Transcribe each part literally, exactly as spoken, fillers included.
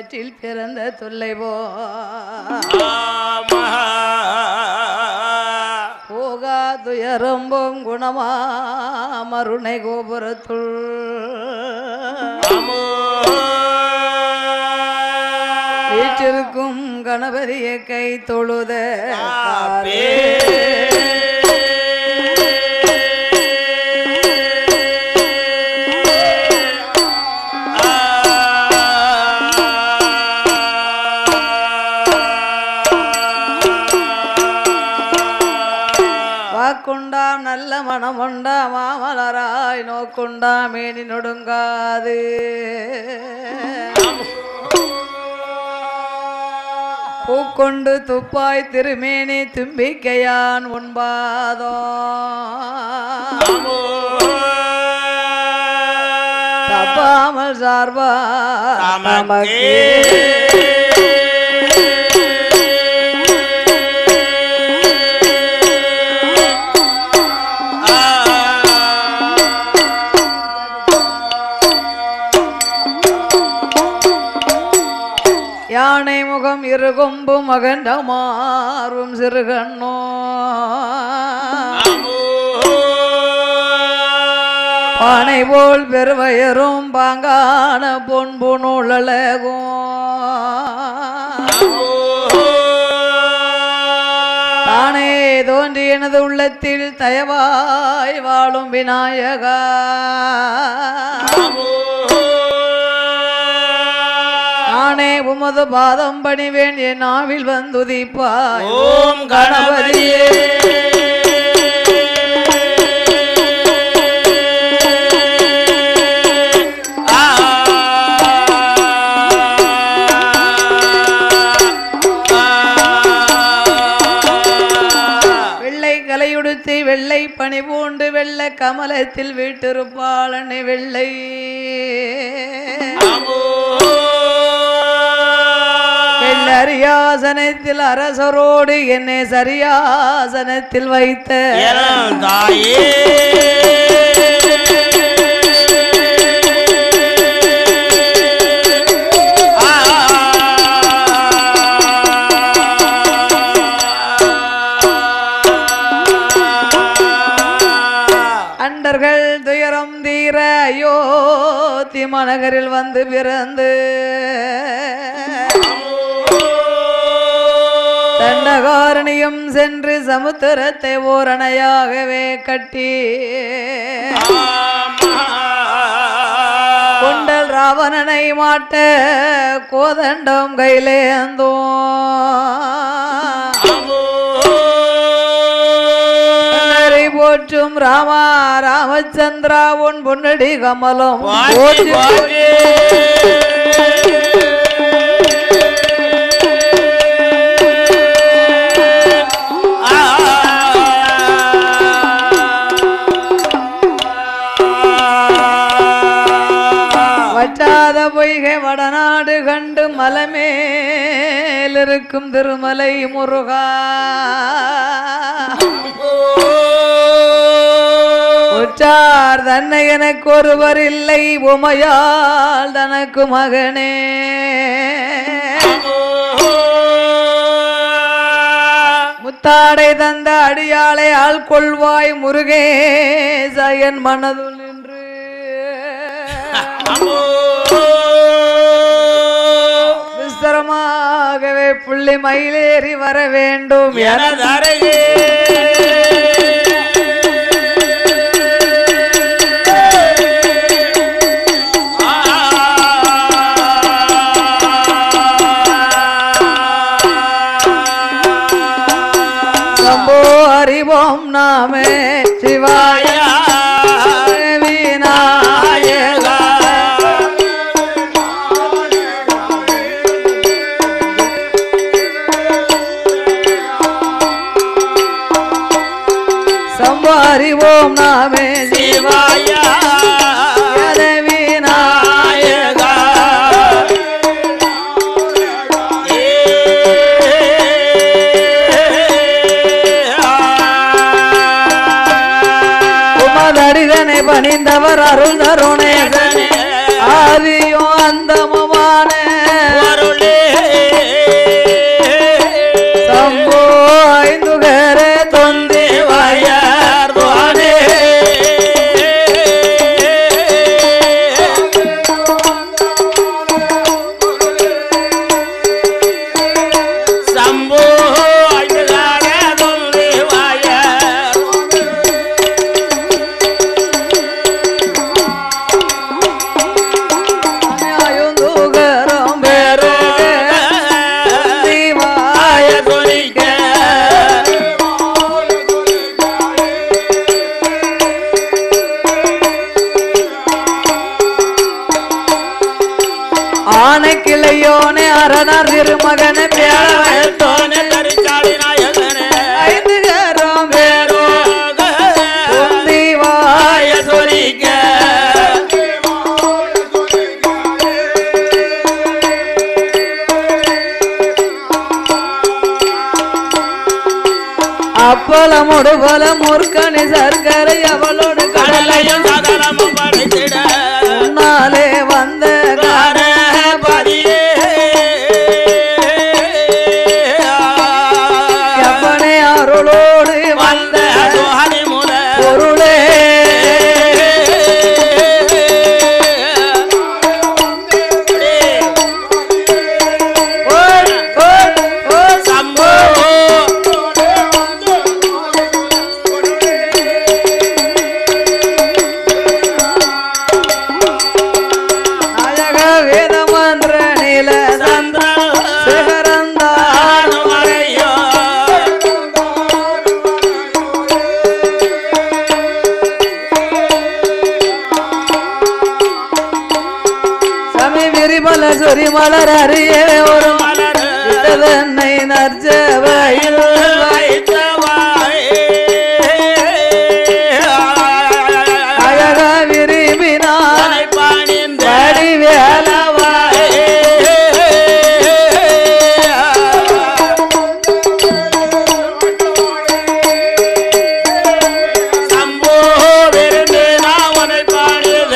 வயிற்றில் பிறந்த தொல்லை போ போகா துயரம்பும் குணமா மருணை கோபுரத்துள் வீற்றிருக்கும் கணபதியை கை தொழுத வாக்குண்டாம் நல்ல மனமுண்டா மாமலராய் நோக்குண்டா மேனி நொடுங்காது பூக்கொண்டு துப்பாய் திருமேனி தும்பிக்கையான் உண்பாதோ தப்பாமல் சார்பா நமக்கு யானை முகம் இருகொம்பு மகண்ட மாறும் சிறுகண்ணோ பானை போல் பெருவயரும் பாங்கான பொன்பு நூலகும் தானே தோன்றி எனது உள்ளத்தில் தயவாய் வாழும் விநாயகா நானே உமது பாதம் பணிவேன் என் நாவில் வந்துதிப்பாய் ஓம் கணபதியே வெள்ளை கலையுடுத்தி வெள்ளை பணி பூண்டு வெள்ளை கமலத்தில் வீட்டிருப்பாள் அன்னை வெள்ளை அரியாசனத்தில் அரசரோடு என்னை சரியாசனத்தில் வைத்த தாயே அண்டர்கள் துயரம் தீர அயோத்தி மாநகரில் வந்து பிறந்து தண்டகாரணியும் சென்று சமுத்திரத்தை ஓரணையாகவே கட்டி கொண்டல் ராவணனை மாட்ட கோதண்டம் கையிலேந்தோ போற்றும் ராமா ராமச்சந்திரா உன் பொன்னடி கமலம் போற்றி பொய்கை வடநாடு கண்டு மலமேல் இருக்கும் திருமலை முருகா உற்றார் தன்னை எனக்கு ஒருவர் இல்லை உமையால் தனக்கு மகனே முத்தாடை தந்த அடியாளை ஆள் கொள்வாய் முருகேசன் மனதுள் நின்று விஸ்தரமாகவே புள்ளி மயிலேறி வர வேண்டும் எனது அருகே சம்போ அறிவோம் நாமே சிவாய விநாயகா அறிவோம் நாமே சிவாய விநாயகா உமதடிதனை பணிந்தவர் அருள் தருணே ஆதியோ அந்தமுமான சாமி சர்க்கரை அவளோடு கடலையும் சகலமும் படைத்திட முன்னாலே வந்த காரபதியே எப்பனே அருளோடு வந்த துஹனி முத பொருளே சொரி மலர் அறிய ஒரு மலரை நற்சபையில் அழக விரும்பினாய் படி வேலவாய் சம்போ விரும்பி நான் உனை பாடியத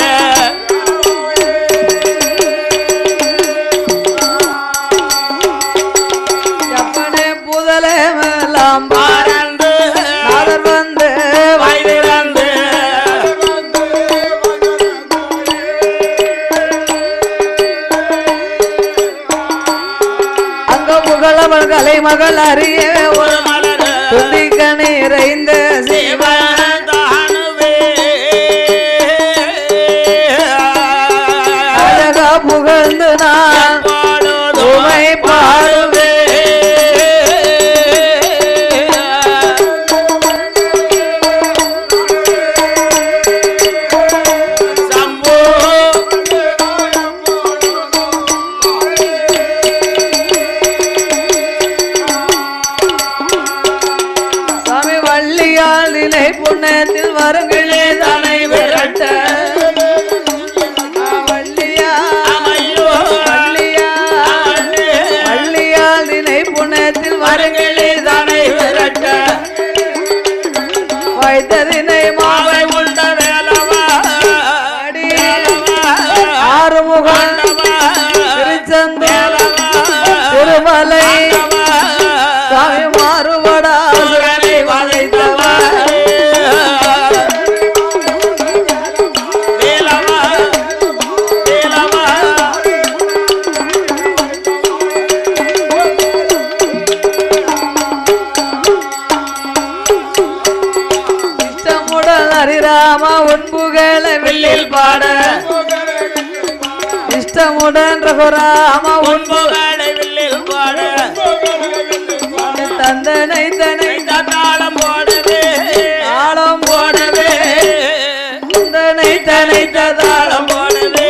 பறந்து நாதர் வந்து வயதிறந்து அங்க புகழவள் கலை மகள் அறிய ஒரு மலர் துதிக்க நிறைந்த சிவதானுவே அழகா புகழ்ந்து நான் உமை பாடுவே புண்ணத்தில் வருங்களே தனை விரட்ட வள்ளியா வள்ளியா வள்ளியால் நினை புண்ணத்தில் வருங்களே தனை விரட்ட வைத்ததினை மாவை உண்ட வேலவா ஆறுமுகம் திருச்செந்தூர் திருமலை சாமி மாறுபடா வதைத்தவா ஹரிராம உன்புகள வில்லில் பாட இஷ்டமுடன் ரகுராம உன்புகள வில்லில் பாட தந்தனை தனை தாளம் போடவே தாளம் போடவே தந்தனை தனை தாளம் போடவே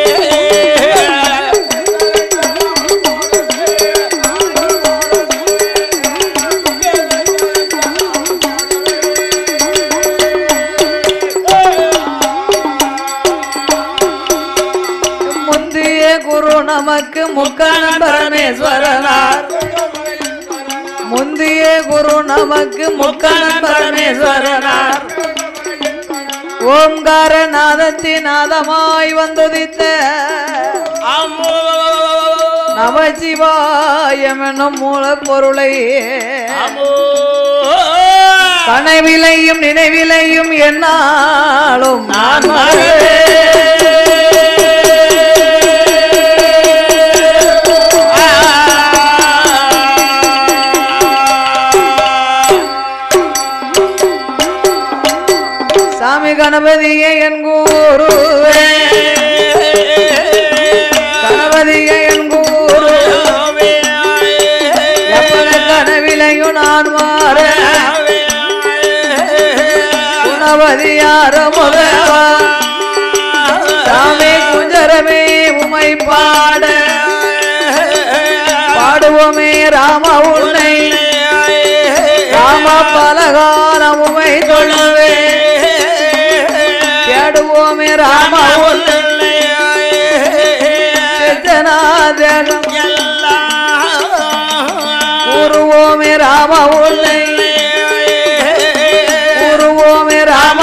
குரு நமக்கு முக்கணன் பரமேஸ்வரனார் முந்திய குரு நமக்கு முக்கணன் பரமேஸ்வரனார் ஓம்கார நாதத்தின் நாதமாய் வந்துதித்த நமசிவாயம் என்னும் மூல பொருளை கனவிலையும் நினைவிலையும் என்னாலும் நான் சாமி கணபதியே என் குருவே கணபதியே என் குருவே எப்பன கனவிலையும் நான் மாற குணவதியார முதவா சாமி குஞ்சரமே உமை பாட பாடுவோமே ராம உன்னை ராம பலகாலம் உமை தொழுவே கேடுவோமே ராம உன்னை தேகம் கூறுவோமே ராம உன்னை கூறுவோமே ராம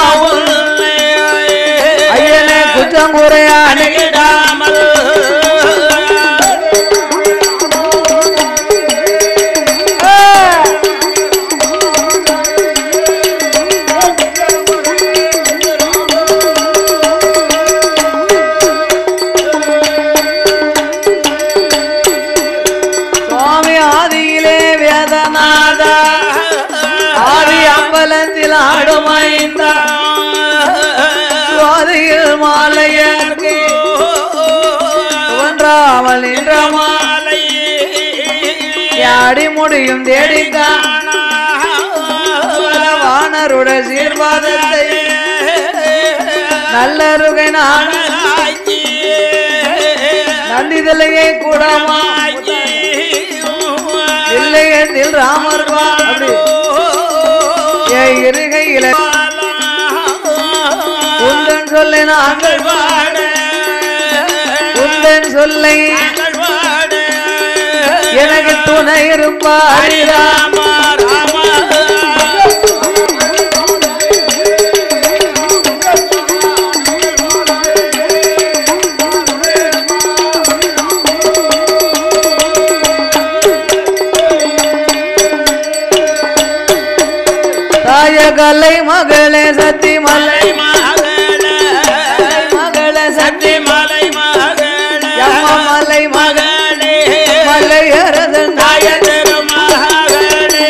மாலையர்க்கு ஒன்றாமல் நின்ற மாலை அடி முடியும் தேடிக்கான் வானருட சீர்வாதத்தை நல்லருகை நான் நந்திதலையே கூடமா இல்லையத்தில் ராமர் அப்படி இருகையில உந்தன் சொல்லை நாங்கள் பாட உந்தன் சொல்லை எனக்கு துணை இருப்பார் ராமா ராமா தாயகலை மகளே சத்தி மலை மகளே மகளே சத்தி மலை மகளே மலை மகளே மலையரதன் தாய திருமகளே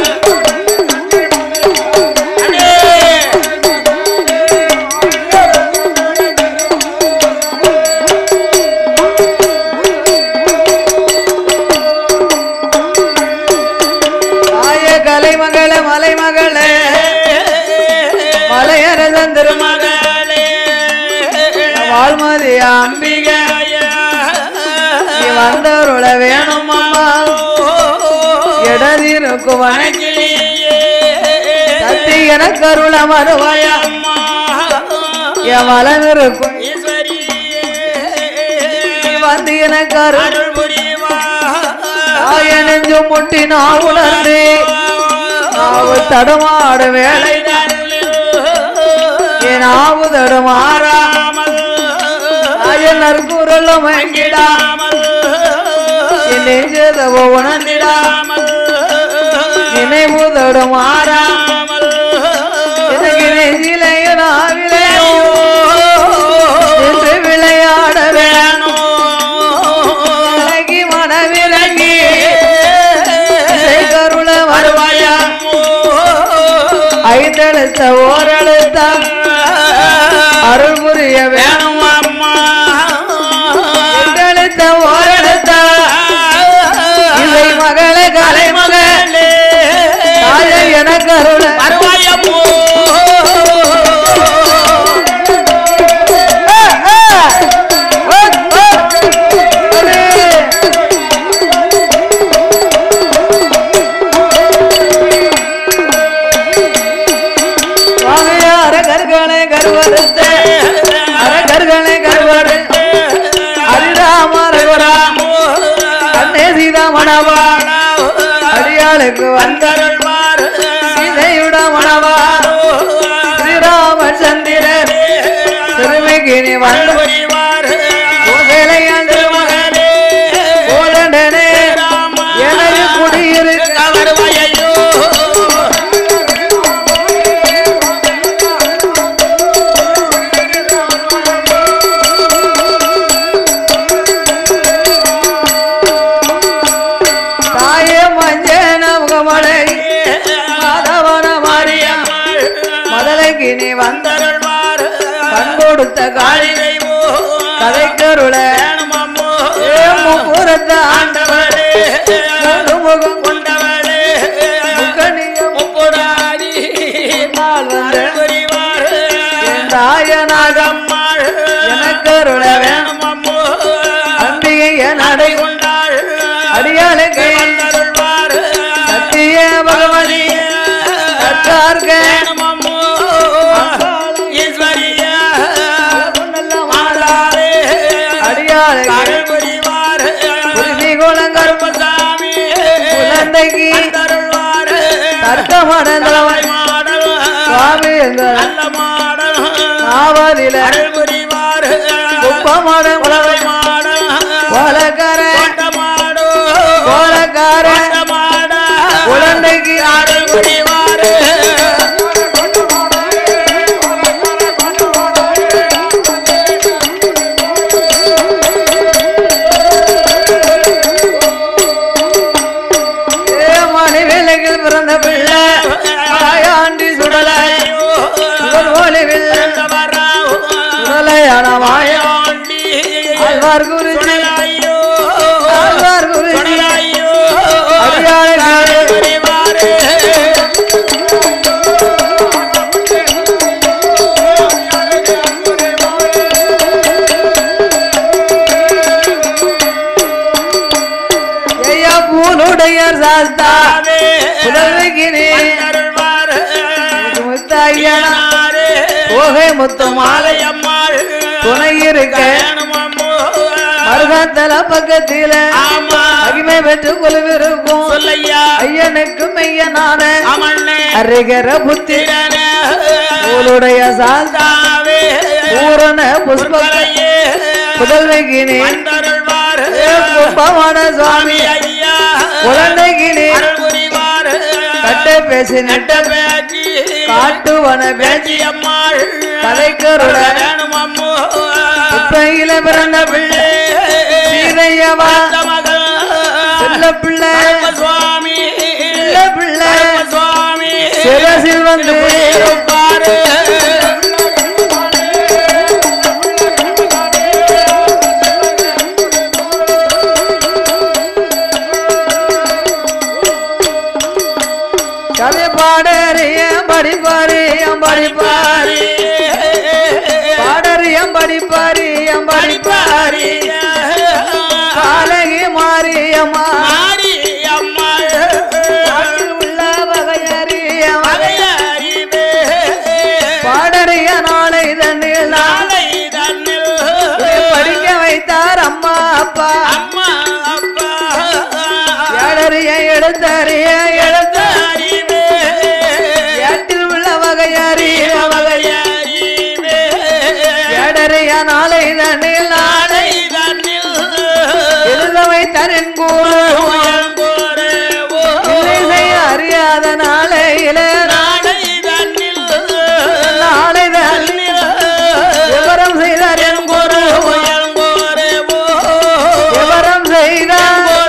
தாயகலை மகளே மலை மகளே மலையரதன் திருமகளே வாழ்மதி அம்பிகை நீ வந்தருள வேணும் அம்மா இடதிருக்கு வணங்கி சத்தி எனக்கு அருள மறுவாயா என் வளமிருக்கும் நீ வந்து எனக்கு அருள் தாய நெஞ்சு முட்டி நான் உணர்ந்து நாவு தடுமாடு வேலை என் ஆவு தடுமாறா தாய நற்குரல் மங்கிடாமல் என் நெஞ்சதவோ உணர்ந்திடாமல் நினைவு தடுமாறாமல் எனக்கு நெஞ்சிலையும் நாவிலையோ என்று விளையாட வேணும் விலகி மனவிலகி கருள வருவாயா ஐந்தெழுத்த ஓரெழுத்த அருள் புரிய வேணும் அம்மா ஐந்தெழுத்த ஓரெழுத்த இதை மகளே கலை மகளே தாயை எனக்கு அருள வருவாயம்மோ அரகர்களை கருவறுத்து அரகர்களை கருவறுத்து அரிராமரகுராம் அன்னே சீதாமணவா அடியாளுக்கு வந்தருள்வார் சீதையுட மணவா ஸ்ரீராமச்சந்திரர் திருமிக்கு நீ வந்து கோசலையாண்டு மகனே கோதண்டனே எனது குடியிருக்க வருவாயோ நீ வந்தருள்வார் கண் கொடுத்த காளிதை கதை கருள முப்புறத்த ஆண்டவரே முகம் கொண்டவரே முப்புராதி நாள் வந்த புரிவார் தாயனாகம்மாள் எனக்கருள வேணும் அம்பிகை என் அடை கொண்டாள் அடியாளுக்கு வந்தருள்வார் சத்திய பகவதி கற்றார்க குழந்தைக்கு தர்க்கமான சுவாமி எங்கள் ஆவதில குப்பமான கோலக்கார கோலக்கார குழந்தைக்கு பிறந்த பிள்ளை ஆண்டி சுடலை சுடலையான ஆழ்வார் குருஜி ஆழ்வார் குருஜி அடியாளே பூனுடையார் சாஸ்தா புலர்கினே முத்தாயனாரே ஓகே முத்து மாலை அம்மாள் துணை இருக்க மருகத்தல பக்கத்தில மகிமை பெற்று கொள்விருக்கும் ஐயனுக்கு மெய்யனான அருகர புத்திரன உடைய சாந்தாவே பூரண புஷ்பகையே புதல்வகினே கும்பமான சுவாமி குழந்தைகினே கட்ட பேசி நட்ட பேச்சு காட்டுவன பேச்சு அம்மாள் கலைக்கருள உப்பையில பிறந்த பிள்ளை சீதையவா செல்ல பிள்ளை சுவாமி செல்ல பிள்ளை சுவாமி சிரசில் வந்து கதை பாடறியம் படிப்பாரியம் படிப்பாரி பாடறியம் படிப்பாரியம் படிப்பாரி காலகி மாரியம்மா மாரியம்மா உள்ள வகையறியம் பாடறிய நாளை தண்ணில் நாளை தண்ணில் படிக்க வைத்தார் அம்மா அப்பா அம்மா அப்பா ஏழறிய எழுத்தறிய எழுத்தறி நாளை தண்ணில் நாளை தண்ணில் எழுதவை தனின் கூறு அறியாத நாளையில நாளை தண்ணில் நாளை தண்ணில் விவரம் செய்தார் என் கூறு விவரம் செய்தார்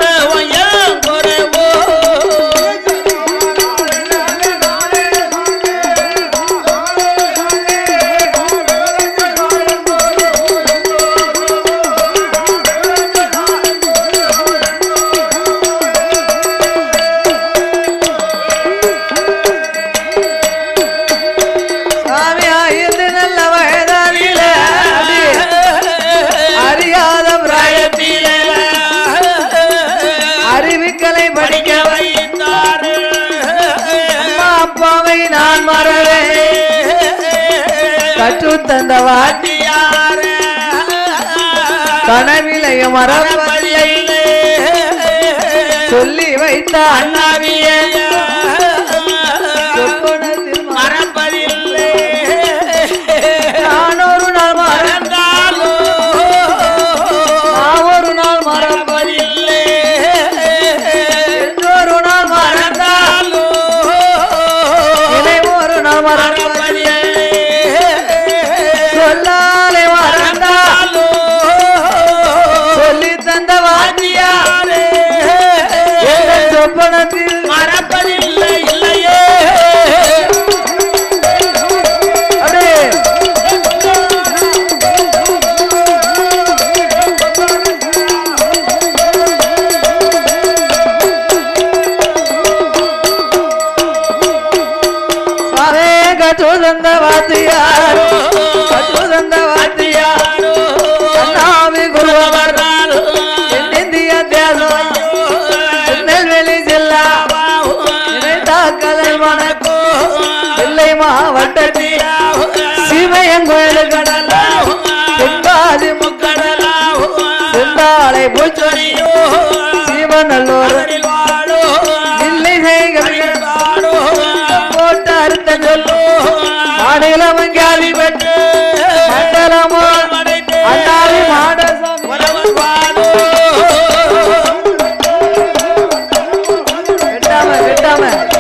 நான் மறவே கற்று தந்த வாத்தியார கனவிலைய மரபதியை சொல்லி வைத்த அண்ணாவிய மறப்பதில்லை நான் ஒரு நாள் மறந்தாலோ நான் ஒரு நாள் மறப்பதில்லை ஒரு நாள் மறந்தாலோ சொல்லாலே மறந்தாலோ சொல்லி தந்த வாத்தியாரே சொப்பனத்தில் மறப்பதில்லை இல்லையே கற்று தந்த வாத்தியாரோ கற்று தந்த வாத்தியாரோ அண்ணாவி குருவர் இந்திய தேசம் நெல்வேலி ஜில்லா இணைத்தாக்கலை வணக்கோ இல்லை மாவட்டத்தில் சிவயங்கோயில் கடலா தென்காசி முக்கடலா செந்தாளை பூச்சொலியோ சிவநல்லூர் இல்லை செய்கள் போட்டு அறுத்த சொல்லோ மாநிலமங்காதி பெற்று மண்டலமோ அண்ணாவி மாடசாமி வெட்டாம வெட்டாம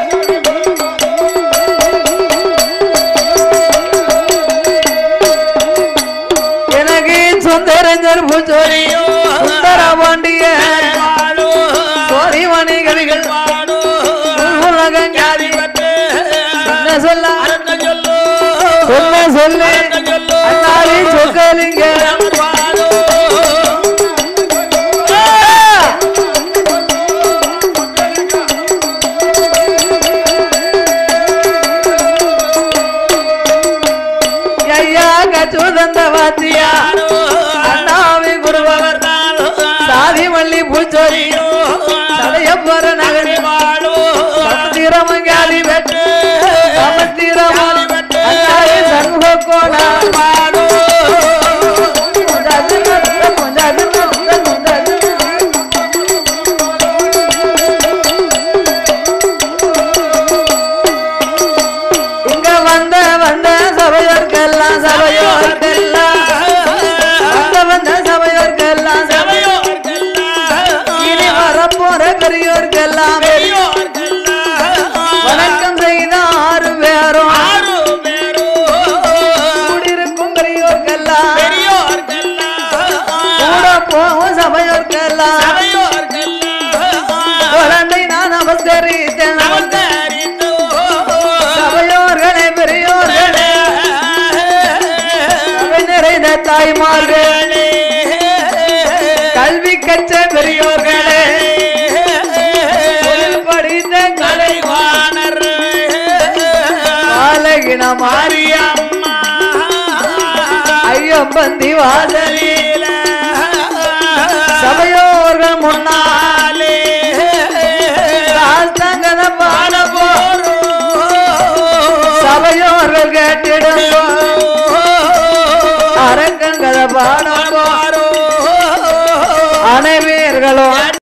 எனக்கு சொந்தரஞ்சர் பூச்சோரியோ சுந்தர பாண்டிய சோரி சுதந்த வாத்தியா அண்ணாவி குருவவர் சாதி மல்லி பூச்சோரி தடையப்பற நகரி சமுத்திரமங்காலி வெட்டு சமுத்திரமாலி வெட்டு அண்ணாவி சண்முக கோணா இங்க வந்த வந்த சபையோர்க்கெல்லாம் சபையோர்க்கெல்லாம் வந்த வந்த சபையோர்க்கெல்லாம் இனி வரப்போற பெரியோர்க்கெல்லாம் வணக்கம் செய்த ஆறு பேரும் கூடியிருக்கும் பெரியோர்க்கெல்லாம் கூட போகும் சபையோர்க்கெல்லாம் குழந்தை நான் நமஸ்கரித்தேன் சபையோர்களே பெரியோர்களே சபை நிறைந்த தாய்மார்களே கல்வி கற்ற பெரியோர்களே படித்த கலைவாணர் ஆலகின மாரியம்மா ஐயப்பந்தி வாசலில சபையோர்கள் முன்னாலே சாஸ்தங்கத பாட போறோம் சபையோர்கள் கேட்டிடுங்கோ அரங்கங்கத பாட போறோம் அனைவர்களும்